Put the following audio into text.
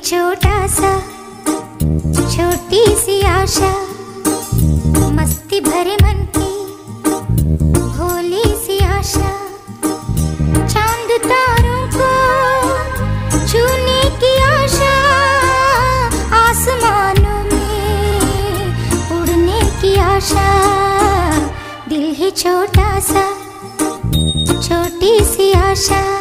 छोटा सा, छोटी सी आशा, मस्ती भरे मन की भोली सी आशा, चांद तारों को छूने की आशा, आसमानों में उड़ने की आशा। दिल है छोटा सा, छोटी सी आशा।